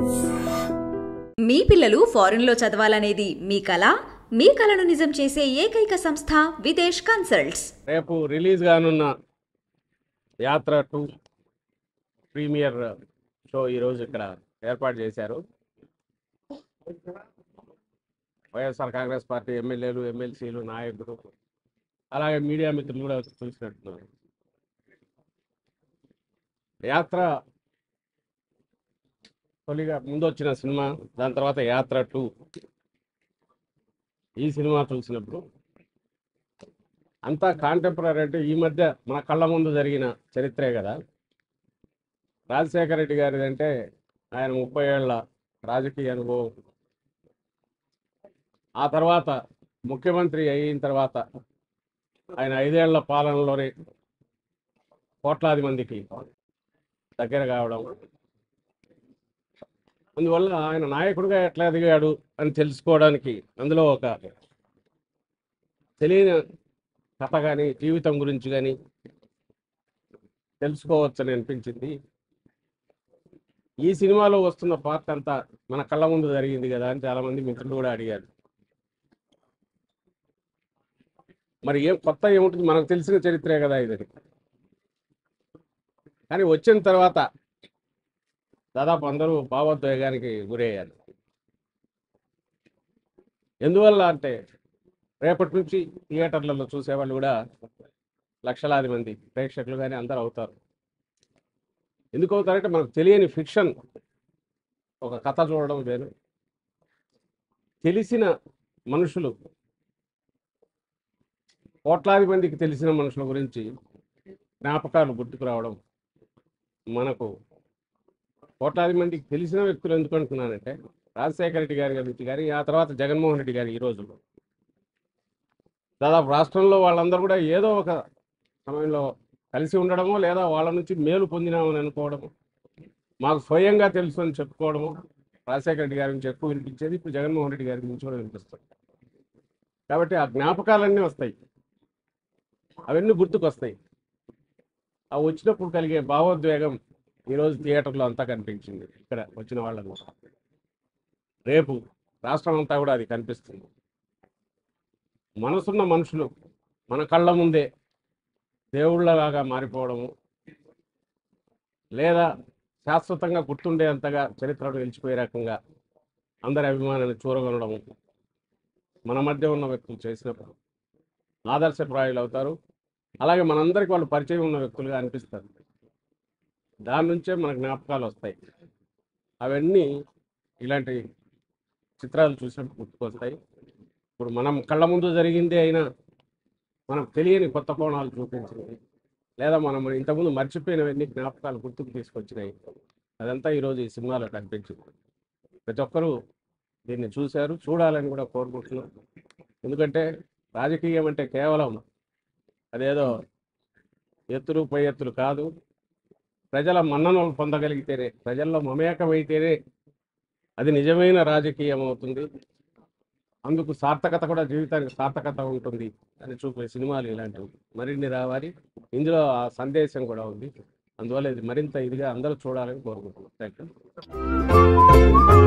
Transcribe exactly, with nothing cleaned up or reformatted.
మీ పిల్లలు ఫారెన్ లో చదవాలనేది మీ కల మీ కలను నిజం చేసే ఏకైక సంస్థ విదేశ్ కన్సల్ట్స్. రేపు రిలీజ్ గానున్న యాత్ర టూ ప్రీమియర్ షో ఈరోజు ఇక్కడ ఏర్పాటు చేశారు. వైఎస్ఆర్ కాంగ్రెస్ పార్టీ ఎమ్మెల్యేలు, ఎమ్మెల్సీలు, నాయకులు, అలాగే మీడియా మిత్రులు కూడా చూసినట్టున్నారు. యాత్ర తొలిగా ముందు వచ్చిన సినిమా, దాని తర్వాత యాత్ర టూ. ఈ సినిమా చూసినప్పుడు అంతా కాంటెంపరీ అంటే ఈ మధ్య మన కళ్ళ ముందు జరిగిన చరిత్రే కదా. రాజశేఖర రెడ్డి గారిది అంటే ఆయన ముప్పై ఏళ్ల రాజకీయ అనుభవం, ఆ తర్వాత ముఖ్యమంత్రి అయిన తర్వాత ఆయన ఐదేళ్ల పాలనలోనే కోట్లాది మందికి దగ్గర కావడం, అందువల్ల ఆయన నాయకుడిగా ఎట్లా ఎదిగాడు అని తెలుసుకోవడానికి అందులో ఒక తెలియని కథ కానీ జీవితం గురించి కానీ తెలుసుకోవచ్చని అనిపించింది. ఈ సినిమాలో వస్తున్న పార్ట్ అంతా మన కళ్ళ ముందు జరిగింది కదా అని చాలామంది మిత్రులు కూడా అడిగారు. మరి ఏం కొత్త ఏముంటుంది, మనకు తెలిసిన చరిత్రే కదా ఇది. కానీ వచ్చిన తర్వాత దాదాపు అందరూ భావోద్వేగానికి గురయ్యారు. ఎందువల్ల అంటే రేపటి నుంచి థియేటర్లలో చూసేవాళ్ళు కూడా లక్షలాది మంది ప్రేక్షకులు కానీ అందరూ అవుతారు. ఎందుకు అవుతారంటే మనకు తెలియని ఫిక్షన్, ఒక కథ చూడడం వేరు, తెలిసిన మనుషులు, కోట్లాది మందికి తెలిసిన మనుషుల గురించి జ్ఞాపకాలు గుర్తుకు రావడం. మనకు కోట్లాది మందికి తెలిసిన వ్యక్తులు ఎందుకు అంటున్నానంటే రాజశేఖర రెడ్డి గారి గురించి కానీ, ఆ తర్వాత జగన్మోహన్ రెడ్డి గారి ఈ రోజుల్లో దాదాపు రాష్ట్రంలో వాళ్ళందరూ కూడా ఏదో ఒక సమయంలో కలిసి ఉండడమో లేదా వాళ్ళ నుంచి మేలు పొందినామని అనుకోవడము, మాకు స్వయంగా తెలుసు అని చెప్పుకోవడము. రాజశేఖర రెడ్డి గారి నుంచి ఎక్కువ వినిపించేది, ఇప్పుడు జగన్మోహన్ రెడ్డి గారి నుంచి కూడా వినిపిస్తుంది. కాబట్టి ఆ జ్ఞాపకాలన్నీ వస్తాయి, అవన్నీ గుర్తుకొస్తాయి. ఆ వచ్చినప్పుడు కలిగే భావోద్వేగం ఈరోజు థియేటర్లో అంతా కనిపించింది. ఇక్కడ వచ్చిన వాళ్ళకు రేపు రాష్ట్రం అంతా కూడా అది కనిపిస్తుంది. మనసున్న మనుషులు మన కళ్ళ ముందే దేవుళ్ళలాగా మారిపోవడము, లేదా శాశ్వతంగా గుర్తుండేంతగా చరిత్రను నిలిచిపోయే రకంగా అందరి అభిమానాన్ని చూరగొనడము మన మధ్య ఉన్న వ్యక్తులు చేసినప్పుడు ఆదర్శప్రాయులు అవుతారు. అలాగే మనందరికీ వాళ్ళు పరిచయం ఉన్న వ్యక్తులుగా అనిపిస్తారు. దాని నుంచే మన జ్ఞాపకాలు వస్తాయి. అవన్నీ ఇలాంటి చిత్రాలు చూసినప్పుడు గుర్తుకొస్తాయి. ఇప్పుడు మనం కళ్ళ ముందు జరిగిందే అయినా మనకు తెలియని కొత్త కోణాలు చూపించింది, లేదా మనం ఇంతకుముందు మర్చిపోయినవన్నీ జ్ఞాపకాలు గుర్తుకు తీసుకొచ్చినాయి. అదంతా ఈరోజు ఈ సినిమాలో కనిపించింది. ప్రతి ఒక్కరూ దీన్ని చూశారు, చూడాలని కూడా కోరుకుంటున్నాం. ఎందుకంటే రాజకీయం అంటే కేవలం అదేదో ఎత్తులు పై ఎత్తులు కాదు, ప్రజల మన్ననలు పొందగలిగితేనే, ప్రజల్లో మమేకమైతేనే అది నిజమైన రాజకీయం అవుతుంది. అందుకు సార్థకత కూడా, జీవితానికి సార్థకత ఉంటుంది అని చూపే సినిమాలు ఇలాంటివి మరిన్ని రావాలి. ఇందులో ఆ సందేశం కూడా ఉంది. అందువల్ల ఇది మరింత ఇదిగా అందరూ చూడాలని కోరుకుంటున్నాం. Thank you.